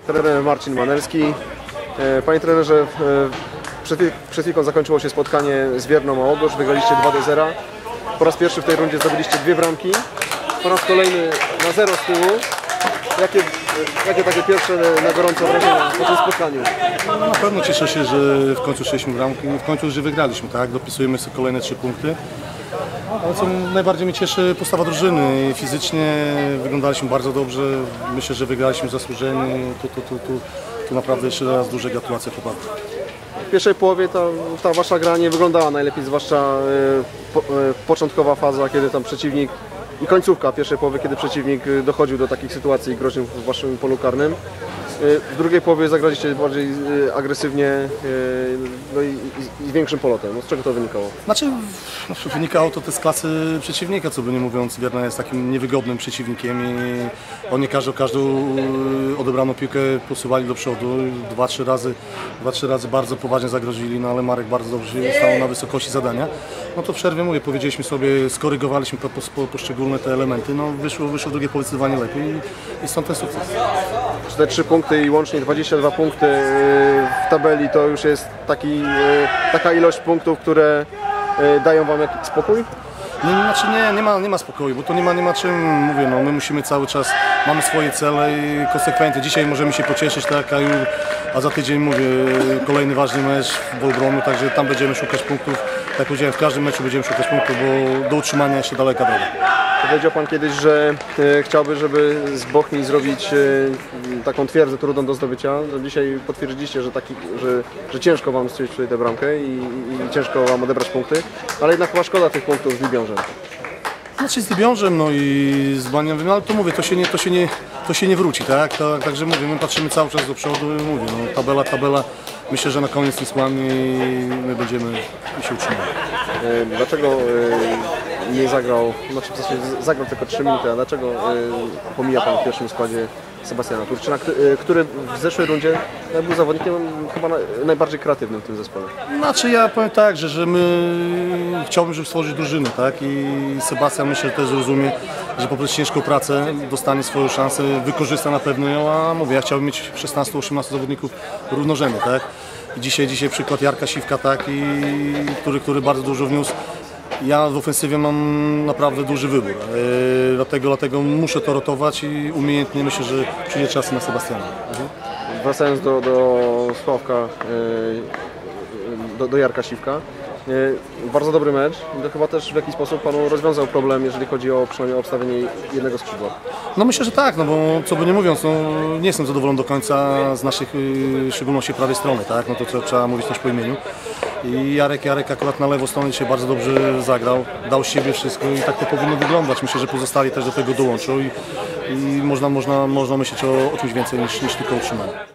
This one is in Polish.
Trener Marcin Manelski. Panie trenerze, przed chwilą zakończyło się spotkanie z Wierną Małogorz, wygraliście 2-0. Po raz pierwszy w tej rundzie zdobyliście 2 bramki, po raz kolejny na 0 z tyłu. Jakie takie pierwsze na gorąco wrażenia po tym spotkaniu? No, na pewno cieszę się, że w końcu strzeliśmy bramki, w końcu, że wygraliśmy, tak? Dopisujemy sobie kolejne 3 punkty. Ale co najbardziej mnie cieszy, postawa drużyny. Fizycznie wyglądaliśmy bardzo dobrze, myślę, że wygraliśmy zasłużenie. Tu naprawdę jeszcze raz duże gratulacje chłopakom. W pierwszej połowie ta wasza gra nie wyglądała najlepiej, zwłaszcza początkowa faza, kiedy tam przeciwnik i końcówka pierwszej połowy, kiedy przeciwnik dochodził do takich sytuacji i groził w waszym polu karnym. W drugiej połowie zagraliście bardziej agresywnie, no i z większym polotem. No z czego to wynikało? Znaczy, wynikało to z klasy przeciwnika, co by nie mówiąc. Wierna jest takim niewygodnym przeciwnikiem i oni każdą odebraną piłkę posuwali do przodu. 2-3 razy bardzo poważnie zagrozili, no ale Marek bardzo dobrze stał na wysokości zadania. No to w przerwie, mówię, powiedzieliśmy sobie, skorygowaliśmy poszczególne te elementy, no wyszło w drugiej połowie zdecydowanie lepiej i stąd ten sukces. Czy te 3 punkty i łącznie 22 punkty w tabeli to już jest taka ilość punktów, które dają wam jakiś spokój? Znaczy nie ma spokoju, bo to nie ma czym, mówię, no my musimy cały czas, mamy swoje cele i konsekwentnie. Dzisiaj możemy się pocieszyć, tak, a za tydzień, mówię, kolejny ważny mecz w Wolbronu, także tam będziemy szukać punktów. Jak powiedziałem, w każdym meczu będziemy szukać punktów, bo do utrzymania jeszcze daleka droga. Powiedział Pan kiedyś, że chciałby, żeby z Bochni zrobić taką twierdzę trudną do zdobycia. No dzisiaj potwierdziliście, że ciężko Wam strzelić tutaj tę bramkę i ciężko Wam odebrać punkty, ale jednak chyba szkoda tych punktów z Libiążem. Znaczy z Libiążem, no i z Banią, ale to mówię, to się nie wróci, tak? Także mówię, my patrzymy cały czas do przodu i mówię, no tabela, myślę, że na koniec nie słamy i my będziemy się utrzymać. Dlaczego nie zagrał, znaczy w zasadzie zagrał tylko 3 minuty, a dlaczego pomija Pan w pierwszym składzie Sebastiana Turczyna, który w zeszłej rundzie był zawodnikiem chyba najbardziej kreatywnym w tym zespole? Znaczy ja powiem tak, że my chciałbym, żeby stworzyć drużynę, tak? I Sebastian myślę, że też zrozumie, że poprzez ciężką pracę dostanie swoją szansę, wykorzysta na pewno ją, a mówię, ja chciałbym mieć 16-18 zawodników równorzędnych, tak? I dzisiaj przykład Jarka Siwka, tak? Który bardzo dużo wniósł. Ja w ofensywie mam naprawdę duży wybór, dlatego muszę to rotować i umiejętnie myślę, że przyjdzie czas na Sebastiana. Wracając do Sławka, do Jarka Siwka, bardzo dobry mecz, to chyba też w jakiś sposób Panu rozwiązał problem, jeżeli chodzi o przynajmniej obstawienie jednego skrzydła. No myślę, że tak, no bo co by nie mówiąc, no nie jestem zadowolony do końca z naszych, w szczególności prawej strony, tak, no to trzeba mówić też po imieniu. I Jarek akurat na lewą stronę dzisiaj bardzo dobrze zagrał, dał z siebie wszystko i tak to powinno wyglądać. Myślę, że pozostali też do tego dołączą i można myśleć o czymś więcej niż tylko utrzymaniu.